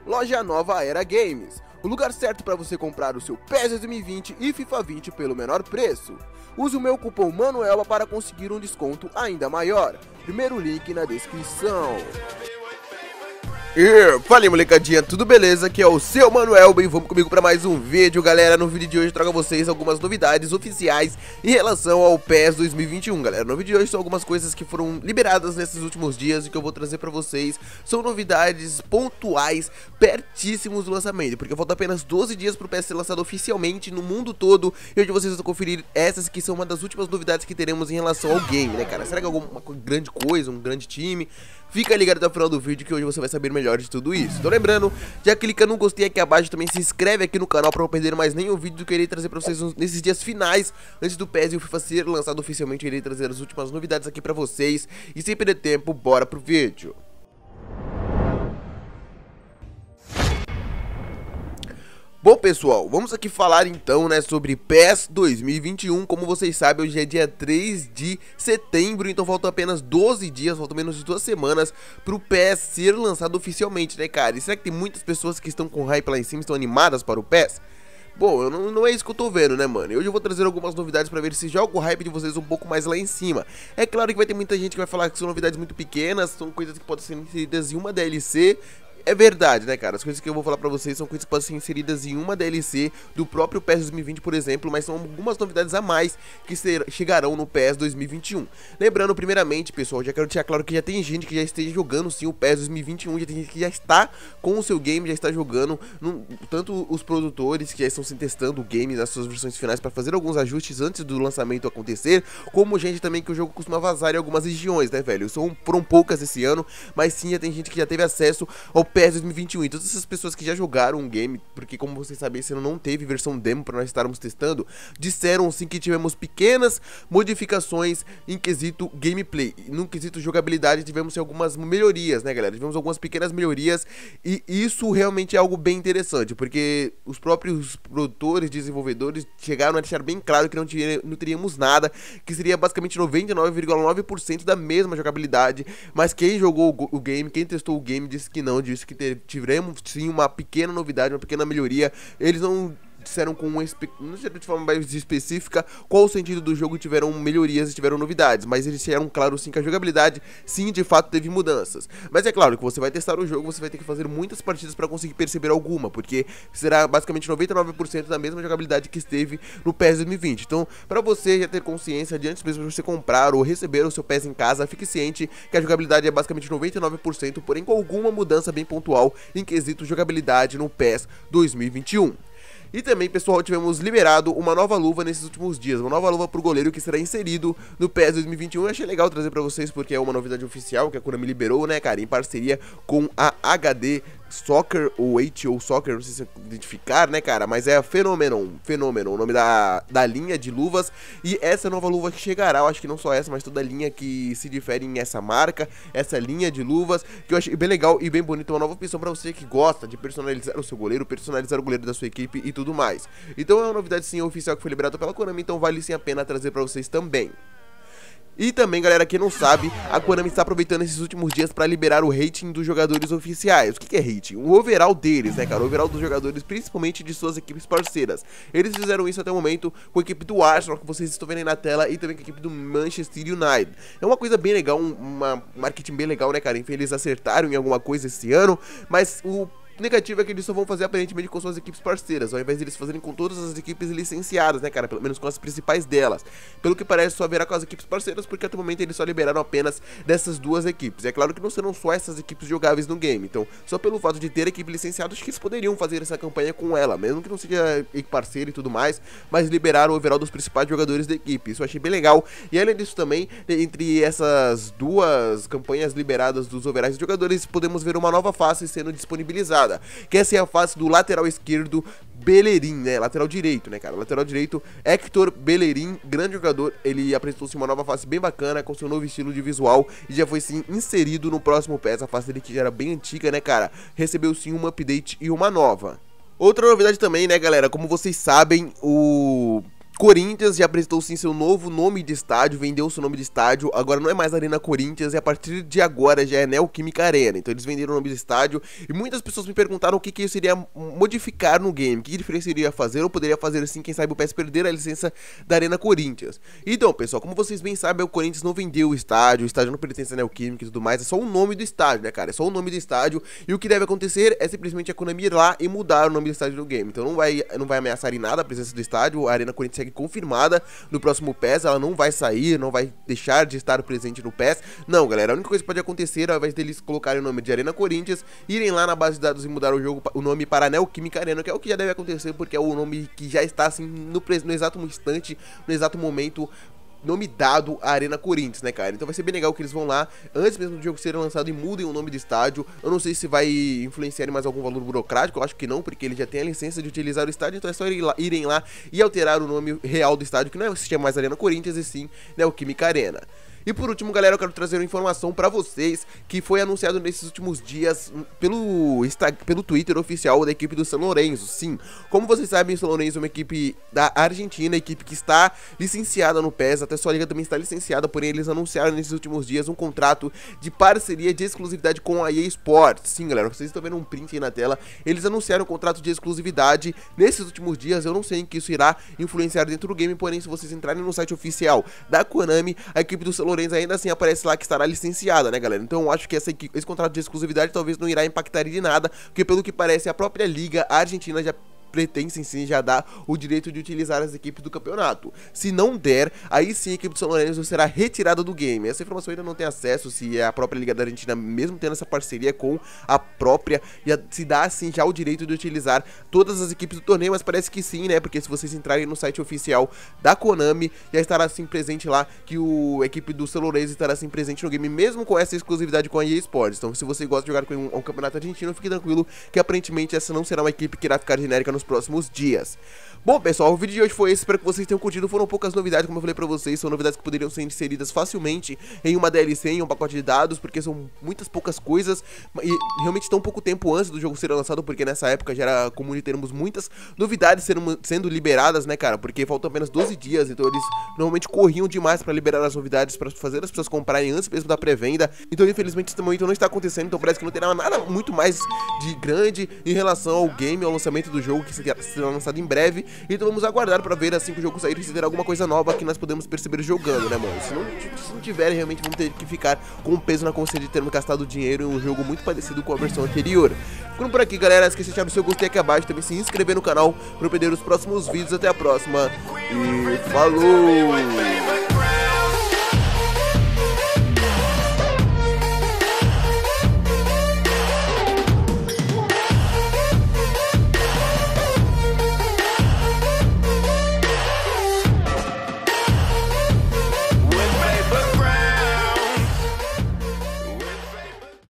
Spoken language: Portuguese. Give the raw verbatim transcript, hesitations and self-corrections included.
Loja Nova Era Games, o lugar certo para você comprar o seu P E S dois mil e vinte e FIFA vinte pelo menor preço. Use o meu cupom MANUELBA para conseguir um desconto ainda maior. Primeiro link na descrição. E fala aí, molecadinha, tudo beleza? Aqui é o seu Manuelba e vamos comigo para mais um vídeo, galera. No vídeo de hoje eu trago a vocês algumas novidades oficiais em relação ao P E S dois mil e vinte e um, galera. No vídeo de hoje são algumas coisas que foram liberadas nesses últimos dias e que eu vou trazer para vocês. São novidades pontuais, pertíssimos do lançamento, porque falta apenas doze dias para o P E S ser lançado oficialmente no mundo todo. E hoje vocês vão conferir essas que são uma das últimas novidades que teremos em relação ao game, né, cara? Será que é alguma grande coisa, um grande time? Fica ligado até o final do vídeo que hoje você vai saber melhor de tudo isso. Então lembrando, já clica no gostei aqui abaixo, também se inscreve aqui no canal para não perder mais nenhum vídeo que eu irei trazer para vocês nesses dias finais, antes do P E S e o FIFA ser lançado oficialmente. Eu irei trazer as últimas novidades aqui para vocês e sem perder tempo, bora pro vídeo. Bom, pessoal, vamos aqui falar então, né, sobre P E S dois mil e vinte e um. Como vocês sabem, hoje é dia três de setembro, então faltam apenas doze dias, faltam menos de duas semanas pro P E S ser lançado oficialmente, né, cara? E será que tem muitas pessoas que estão com hype lá em cima, estão animadas para o P E S? Bom, eu não, não é isso que eu tô vendo, né, mano? E hoje eu vou trazer algumas novidades pra ver se joga o hype de vocês um pouco mais lá em cima. É claro que vai ter muita gente que vai falar que são novidades muito pequenas, são coisas que podem ser inseridas em uma D L C. É verdade, né, cara? As coisas que eu vou falar pra vocês são coisas que podem ser inseridas em uma D L C do próprio P E S dois mil e vinte, por exemplo, mas são algumas novidades a mais que ser, chegarão no P E S dois mil e vinte e um. Lembrando, primeiramente, pessoal, já quero deixar claro que já tem gente que já esteja jogando sim o P E S dois mil e vinte e um, já tem gente que já está com o seu game, já está jogando, no, tanto os produtores que já estão se testando o game nas suas versões finais para fazer alguns ajustes antes do lançamento acontecer, como gente também que o jogo costuma vazar em algumas regiões, né, velho? São, foram poucas esse ano, mas sim, já tem gente que já teve acesso ao P E S dois mil e vinte e um, e todas essas pessoas que já jogaram um game, porque como vocês sabem, esse ano não teve versão demo para nós estarmos testando, disseram sim que tivemos pequenas modificações em quesito gameplay. No quesito jogabilidade tivemos algumas melhorias, né, galera? Tivemos algumas pequenas melhorias e isso realmente é algo bem interessante, porque os próprios produtores, desenvolvedores chegaram a deixar bem claro que não, tinha, não teríamos nada, que seria basicamente noventa e nove vírgula nove por cento da mesma jogabilidade, mas quem jogou o game, quem testou o game disse que não, disse que tivemos sim uma pequena novidade, uma pequena melhoria. Eles não disseram com um, não sei de forma mais específica qual o sentido do jogo, tiveram melhorias e tiveram novidades, mas eles disseram claro sim que a jogabilidade sim de fato teve mudanças. Mas é claro que você vai testar o jogo, você vai ter que fazer muitas partidas para conseguir perceber alguma, porque será basicamente noventa e nove por cento da mesma jogabilidade que esteve no P E S dois mil e vinte. Então, para você já ter consciência de antes mesmo de você comprar ou receber o seu P E S em casa, fique ciente que a jogabilidade é basicamente noventa e nove por cento, porém com alguma mudança bem pontual em quesito jogabilidade no P E S dois mil e vinte e um. E também, pessoal, tivemos liberado uma nova luva nesses últimos dias, uma nova luva pro goleiro que será inserido no P E S dois mil e vinte e um. Eu achei legal trazer pra vocês porque é uma novidade oficial que a Konami liberou, né, cara, em parceria com a H D Soccer, ou H O Soccer, não sei se identificar, né, cara, mas é a Phenomenon, Phenomenon, o nome da, da linha de luvas. E essa nova luva que chegará, eu acho que não só essa, mas toda a linha que se difere em essa marca, essa linha de luvas, que eu achei bem legal e bem bonito, uma nova opção pra você que gosta de personalizar o seu goleiro, personalizar o goleiro da sua equipe e tudo mais. Então é uma novidade sim oficial que foi liberada pela Konami, então vale sim a pena trazer pra vocês também. E também, galera, quem não sabe, a Konami está aproveitando esses últimos dias para liberar o rating dos jogadores oficiais. O que, que é rating? O overall deles, né, cara? O overall dos jogadores, principalmente de suas equipes parceiras. Eles fizeram isso até o momento com a equipe do Arsenal, que vocês estão vendo aí na tela, e também com a equipe do Manchester United. É uma coisa bem legal, um uma marketing bem legal, né, cara? Enfim, eles acertaram em alguma coisa esse ano, mas o negativo é que eles só vão fazer aparentemente com suas equipes parceiras, ao invés de eles fazerem com todas as equipes licenciadas, né, cara, pelo menos com as principais delas. Pelo que parece, só haverá com as equipes parceiras, porque até o momento eles só liberaram apenas dessas duas equipes. E é claro que não serão só essas equipes jogáveis no game, então só pelo fato de ter equipe licenciada, acho que eles poderiam fazer essa campanha com ela, mesmo que não seja equipe parceira e tudo mais, mas liberaram o overall dos principais jogadores da equipe. Isso eu achei bem legal. E além disso também, entre essas duas campanhas liberadas dos overalls de jogadores, podemos ver uma nova face sendo disponibilizada, que essa é a face do lateral esquerdo Bellerin, né, lateral direito, né, cara, lateral direito Hector Bellerin, grande jogador. Ele apresentou-se uma nova face bem bacana, com seu novo estilo de visual, e já foi sim inserido no próximo P E S. A face dele que já era bem antiga, né, cara, recebeu sim um update e uma nova. Outra novidade também, né, galera, como vocês sabem, o Corinthians já apresentou sim seu novo nome de estádio, vendeu seu nome de estádio, agora não é mais Arena Corinthians e a partir de agora já é Neoquímica Arena. Então eles venderam o nome de estádio e muitas pessoas me perguntaram o que que isso iria modificar no game, que diferença iria fazer ou poderia fazer assim, quem sabe o P E S perder a licença da Arena Corinthians. Então pessoal, como vocês bem sabem, o Corinthians não vendeu o estádio, o estádio não pertence à Neoquímica e tudo mais, é só o nome do estádio, né cara, é só o nome do estádio e o que deve acontecer é simplesmente a Konami ir lá e mudar o nome do estádio do game. Então não vai, não vai ameaçar em nada a presença do estádio, a Arena Corinthians segue confirmada no próximo P E S, ela não vai sair, não vai deixar de estar presente no P E S. Não, galera, a única coisa que pode acontecer, ao invés deles colocarem o nome de Arena Corinthians, irem lá na base de dados e mudar o jogo, o nome para Neoquímica Arena, que é o que já deve acontecer, porque é o nome que já está assim no, no exato instante, no exato momento, nome dado à Arena Corinthians, né, cara? Então vai ser bem legal que eles vão lá, antes mesmo do jogo ser lançado, e mudem o nome do estádio. Eu não sei se vai influenciar em mais algum valor burocrático, eu acho que não, porque ele já tem a licença de utilizar o estádio, então é só irem lá, irem lá e alterar o nome real do estádio, que não é se chama mais Arena Corinthians, e sim Neoquímica Arena. E por último, galera, eu quero trazer uma informação pra vocês que foi anunciado nesses últimos dias pelo, pelo Twitter oficial da equipe do São Lourenço. Sim, como vocês sabem, o São Lourenço é uma equipe da Argentina, equipe que está licenciada no P E S, até sua liga também está licenciada, porém eles anunciaram nesses últimos dias um contrato de parceria de exclusividade com a E A Sports. Sim, galera, vocês estão vendo um print aí na tela, eles anunciaram um contrato de exclusividade nesses últimos dias. Eu não sei em que isso irá influenciar dentro do game, porém se vocês entrarem no site oficial da Konami, a equipe do São Lourenço ainda assim aparece lá que estará licenciada, né, galera? Então eu acho que essa, esse contrato de exclusividade talvez não irá impactar de nada, porque pelo que parece a própria liga argentina já pretende sim já dar o direito de utilizar as equipes do campeonato. Se não der, aí sim a equipe do São Lourenço será retirada do game. Essa informação ainda não tem acesso se é a própria Liga da Argentina, mesmo tendo essa parceria com a própria, já se dá assim já o direito de utilizar todas as equipes do torneio, mas parece que sim, né? Porque se vocês entrarem no site oficial da Konami, já estará assim presente lá que o a equipe do São Lourenço estará assim presente no game, mesmo com essa exclusividade com a E A Sports. Então se você gosta de jogar com um, um campeonato argentino, fique tranquilo que aparentemente essa não será uma equipe que irá ficar genérica nos próximos dias. Bom, pessoal, o vídeo de hoje foi esse, espero que vocês tenham curtido. Foram poucas novidades, como eu falei pra vocês, são novidades que poderiam ser inseridas facilmente em uma D L C, em um pacote de dados, porque são muitas poucas coisas e realmente tão pouco tempo antes do jogo ser lançado, porque nessa época já era comum de termos muitas novidades sendo, sendo liberadas, né, cara, porque faltam apenas doze dias, então eles normalmente corriam demais pra liberar as novidades, pra fazer as pessoas comprarem antes mesmo da pré-venda. Então infelizmente esse momento não está acontecendo, então parece que não terá nada muito mais de grande em relação ao game, ao lançamento do jogo, que será lançado em breve. Então vamos aguardar pra ver assim que o jogo sair se ter alguma coisa nova que nós podemos perceber jogando, né, mano? Se não, se não tiver, realmente vamos ter que ficar com um peso na consciência de termos gastado dinheiro em um jogo muito parecido com a versão anterior. Ficando por aqui, galera, esqueça de deixar o seu gostei aqui abaixo, também se inscrever no canal para não perder os próximos vídeos. Até a próxima e falou!